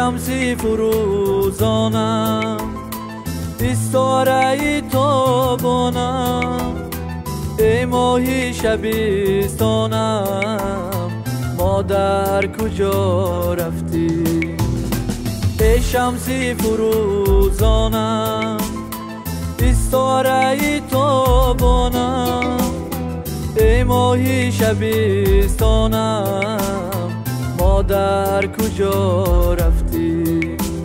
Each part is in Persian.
شمسی فروزانم، استاره تابانم، ای ماهی شبستانم، مادر کجا رفتی؟ ای شمسی فروزانم، استاره تابانم، ای ماهی شبستانم، مادر کجا رفتی؟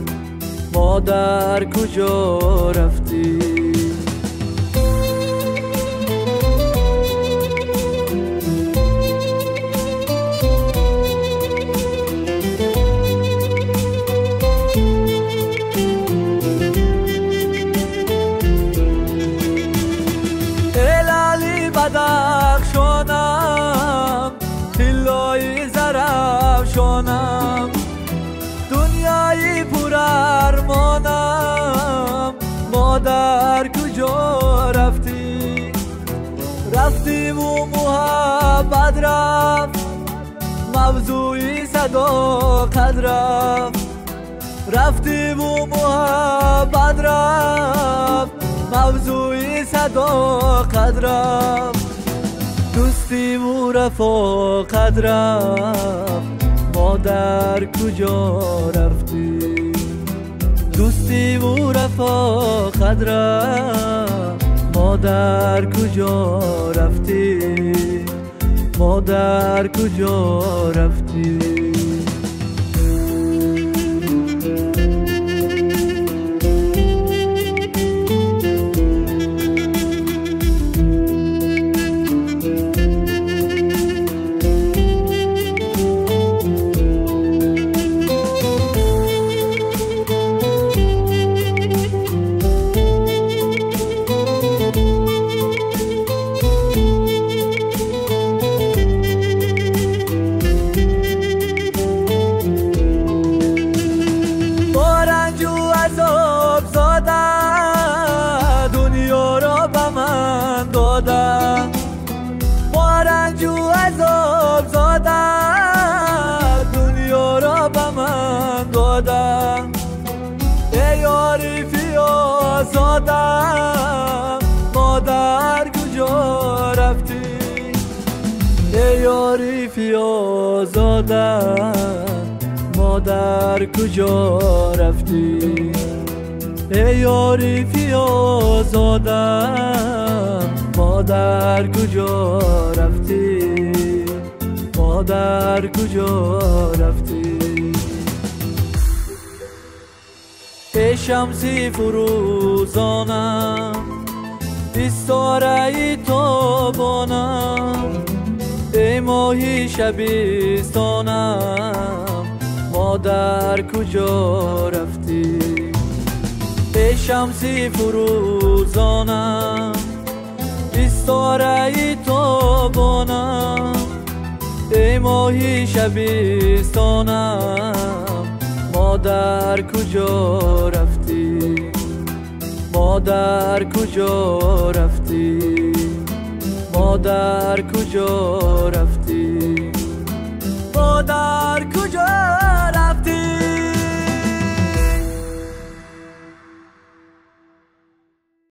مادر کجا رفتی؟ لالی بدخشانم، طلای زرفشانم، دنیای پر ارمانم، مادر کجا رفتی؟ رفتیم و محبت رفت، موضوعی صداقت رفت، رفتیم و محبت رفت، موضوعی صداقت رفت، دوستیم و رفاقت رفت، مادر کجا رفتی؟ دوستیم و رفاقت رفت، مادر کجا رفتی؟ مادر کجا رفتی؟ دنیا را به من دادن، با رنج و عذاب زادن، دنیا را به من دادن، ای عارفی آزادم، مادر کجا رفتی؟ ای عارفی آزادم، مادر کجا رفتی؟ ای عارفی آزادم، مادر کجا رفتی؟ مادر کجا رفتی؟ ای شمسی فروزانم، استاره تابانم، ای ماهی شبستانم، مادر کجا رفتی؟ ای شمسی فروزانم، استاره تابانم، ای ماهی شبستانم، مادر کجا رفتی؟ مادر کجا رفتی؟ مادر کجا رفتی؟ مادر کجا